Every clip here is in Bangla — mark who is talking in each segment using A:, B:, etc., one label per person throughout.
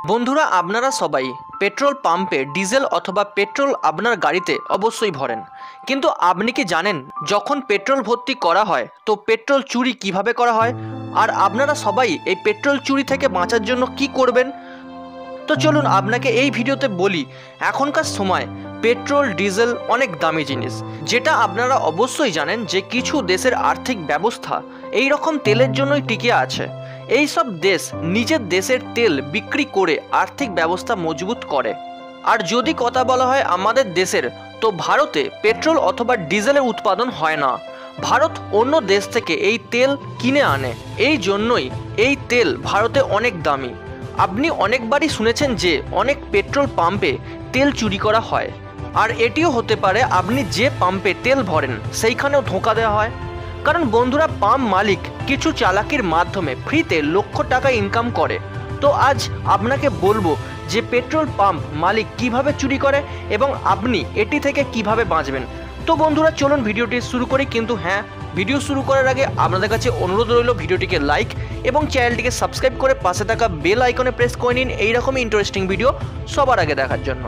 A: বন্ধুরা, আপনারা সবাই পেট্রোল পাম্পে ডিজেল অথবা পেট্রোল আপনার গাড়িতে অবশ্যই ভরেন, কিন্তু আপনি কি জানেন যখন পেট্রোল ভর্তি করা হয় তো পেট্রোল চুরি কিভাবে করা হয়? আর আপনারা সবাই এই পেট্রোল চুরি থেকে বাঁচার জন্য কি করবেন? তো চলুন আপনাকে এই ভিডিওতে বলি। এখনকার সময় পেট্রোল ডিজেল অনেক দামি জিনিস, যেটা আপনারা অবশ্যই জানেন যে কিছু দেশের আর্থিক ব্যবস্থা এই রকম তেলের জন্যই টিকে আছে। এই সব দেশ নিজের দেশের তেল বিক্রি করে আর্থিক ব্যবস্থা মজবুত করে। আর যদি কথা বলা হয় আমাদের দেশের, তো ভারতে পেট্রোল অথবা ডিজেলের উৎপাদন হয় না। ভারত অন্য দেশ থেকে এই তেল কিনে আনে, এই জন্যই এই তেল ভারতে অনেক দামি। আপনি অনেকবারই শুনেছেন যে অনেক পেট্রোল পাম্পে তেল চুরি করা হয়, আর এটিও হতে পারে আপনি যে পাম্পে তেল ভরেন সেইখানেও ধোঁকা দেওয়া হয়। কারণ বন্ধুরা, পাম্প মালিক কিছু চালাকির মাধ্যমে ফ্রিতে লক্ষ টাকা ইনকাম করে। তো আজ আপনাকে বলবো যে পেট্রোল পাম্প মালিক কিভাবে চুরি করে এবং আপনি এটি থেকে কিভাবে বাঁচবেন। তো বন্ধুরা চলুন ভিডিওটি শুরু করি, কিন্তু হ্যাঁ, ভিডিও শুরু করার আগে আপনাদের কাছে অনুরোধ রইল ভিডিওটিকে লাইক এবং চ্যানেলটিকে সাবস্ক্রাইব করে পাশে থাকা বেল আইকনে প্রেস করে নিন এইরকমই ইন্টারেস্টিং ভিডিও সবার আগে দেখার জন্য।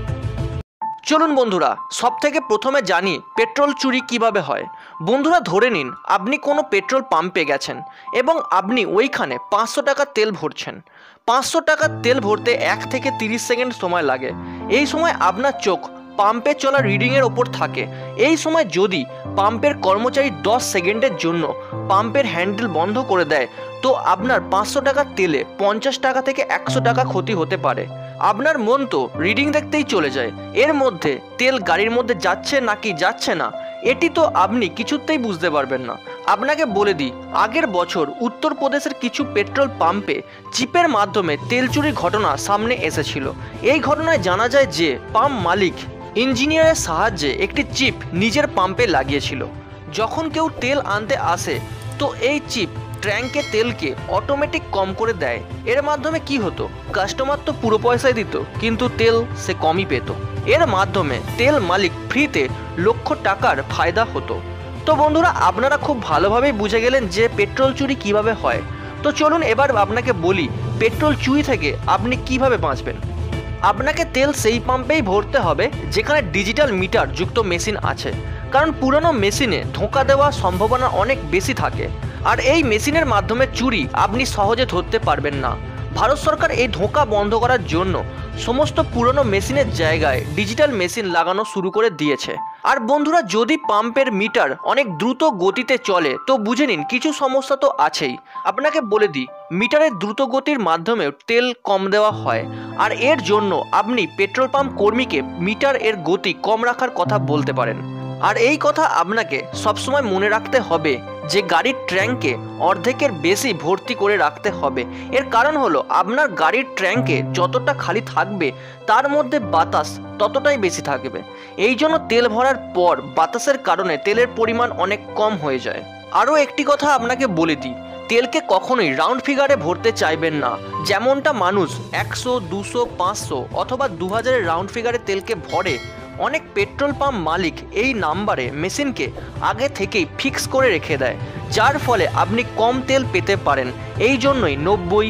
A: চলুন বন্ধুরা, সব থেকে প্রথমে জানি পেট্রোল চুরি কিভাবে হয়। বন্ধুরা, ধরে নিন আপনি কোনো পেট্রোল পাম্পে গেছেন এবং আপনি ওইখানে 500 টাকা তেল ভরছেন। 500 টাকার তেল ভরতে 1 থেকে 30 সেকেন্ড সময় লাগে। এই সময় আপনার চোখ পাম্পে চলা রিডিংয়ের ওপর থাকে। এই সময় যদি পাম্পের কর্মচারী 10 সেকেন্ডের জন্য পাম্পের হ্যান্ডেল বন্ধ করে দেয়, তো আপনার 500 টাকার তেলে 50 টাকা থেকে 100 টাকা ক্ষতি হতে পারে। আপনার মন তো রিডিং দেখতেই চলে যায়, এর মধ্যে তেল গাড়ির মধ্যে যাচ্ছে নাকি যাচ্ছে না এটি তো আপনি কিছুতেই বুঝতে পারবেন না। আপনাকে বলে দিই, আগের বছর উত্তরপ্রদেশের কিছু পেট্রোল পাম্পে চিপের মাধ্যমে তেল চুরির ঘটনা সামনে এসেছিল। এই ঘটনায় জানা যায় যে পাম্প মালিক ইঞ্জিনিয়ারের সাহায্যে একটি চিপ নিজের পাম্পে লাগিয়েছিল। যখন কেউ তেল আনতে আসে তো এই চিপ ট্যাঙ্কে তেলকে অটোমেটিক কম করে দেয়। এর মাধ্যমে কি হতো, কাস্টমার তো পুরো পয়সাই দিত, কিন্তু তেল সে কমই পেত। এর মাধ্যমে তেল মালিক ফ্রিতে লক্ষ টাকার ফায়দা হতো। তো বন্ধুরা, আপনারা খুব ভালোভাবেই বুঝে গেলেন যে পেট্রোল চুরি কিভাবে হয়। তো চলুন এবার আপনাকে বলি পেট্রোল চুরি থেকে আপনি কিভাবে বাঁচবেন। আপনাকে তেল সেই পাম্পেই ভরতে হবে যেখানে ডিজিটাল মিটার যুক্ত মেশিন আছে, কারণ পুরনো মেশিনে ধোঁকা দেওয়ার সম্ভাবনা অনেক বেশি থাকে। আর এই মেশিনের মাধ্যমে চুরি আপনি সহজে ধরতে পারবেন না। ভারত সরকার এই ধোঁকা বন্ধ করার জন্য সমস্ত পুরনো মেশিনের জায়গায় ডিজিটাল মেশিন লাগানো শুরু করে দিয়েছে। আর বন্ধুরা, যদি পাম্পের মিটার অনেক দ্রুত গতিতে চলে তো বুঝে নিন কিছু সমস্যা তো আছেই। আপনাকে বলে দিই, মিটারের দ্রুত গতির মাধ্যমে তেল কম দেওয়া হয়, আর এর জন্য আপনি পেট্রোল পাম্প কর্মীকে মিটার এর গতি কম রাখার কথা বলতে পারেন। আর এই কথা আপনাকে সবসময় মনে রাখতে হবে যে গাড়ির ট্যাঙ্কে অর্ধেকের বেশি ভর্তি করে রাখতে হবে। এর কারণ হলো আপনার গাড়ির ট্যাঙ্কে যতটা খালি থাকবে তার মধ্যে বাতাস ততটাই বেশি থাকবে। এই জন্য তেল ভরার পর বাতাসের কারণে তেলের পরিমাণ অনেক কম হয়ে যায়। আরও একটি কথা আপনাকে বলে দিই, তেলকে কখনোই রাউন্ড ফিগারে ভরতে চাইবেন না। যেমনটা মানুষ 100, 200, 500 অথবা 2000 রাউন্ড ফিগারে তেলকে ভরে, অনেক পেট্রোল পাম্প মালিক এই নাম্বারে মেশিনকে আগে থেকেই ফিক্স করে রেখে দেয়, যার ফলে আপনি কম তেল পেতে পারেন। এই জন্যই 90,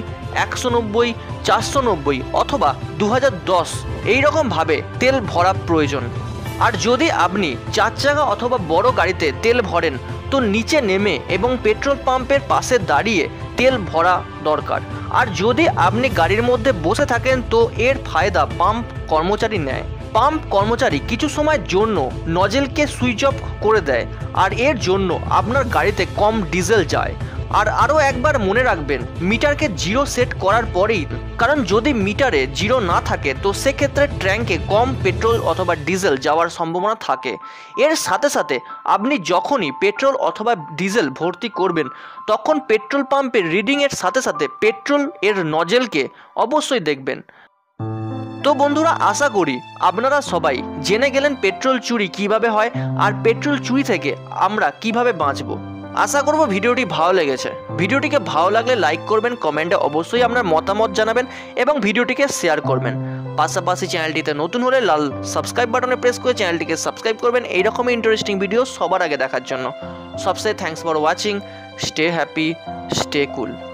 A: 190, 490 অথবা 2010 এইরকমভাবে তেল ভরা প্রয়োজন। আর যদি আপনি 4 চাকা অথবা বড় গাড়িতে তেল ভরেন তো নিচে নেমে এবং পেট্রোল পাম্পের পাশে দাঁড়িয়ে তেল ভরা দরকার। আর যদি আপনি গাড়ির মধ্যে বসে থাকেন তো এর ফায়দা পাম্প কর্মচারী নেয়। পাম্প কর্মচারী কিছু সময়ের জন্য নজেলকে সুইচ অফ করে দেয়, আর এর জন্য আপনার গাড়িতে কম ডিজেল যায়। আর আরও একবার মনে রাখবেন মিটারকে 0 সেট করার পরেই, কারণ যদি মিটারে 0 না থাকে তো সেক্ষেত্রে ট্যাঙ্কে কম পেট্রোল অথবা ডিজেল যাওয়ার সম্ভাবনা থাকে। এর সাথে সাথে আপনি যখনই পেট্রোল অথবা ডিজেল ভর্তি করবেন তখন পেট্রোল পাম্পের রিডিংয়ের সাথে সাথে পেট্রোল এর নজেলকে অবশ্যই দেখবেন। তো বন্ধুরা, আশা করি আপনারা সবাই জেনে গেলেন পেট্রোল চুরি কিভাবে হয় আর পেট্রোল চুরি থেকে আমরা কিভাবে বাঁচবো। আশা করব ভিডিওটি ভালো লেগেছে। ভিডিওটিকে ভালো লাগলে লাইক করবেন, কমেন্টে অবশ্যই আপনার মতামত জানাবেন এবং ভিডিওটিকে শেয়ার করবেন। পাশাপাশি চ্যানেলটিতে নতুন হলে লাল সাবস্ক্রাইব বাটনে প্রেস করে চ্যানেলটিকে সাবস্ক্রাইব করবেন এইরকমই ইন্টারেস্টিং ভিডিও সবার আগে দেখার জন্য। সবচেয়ে thanks for watching. Stay happy, stay cool.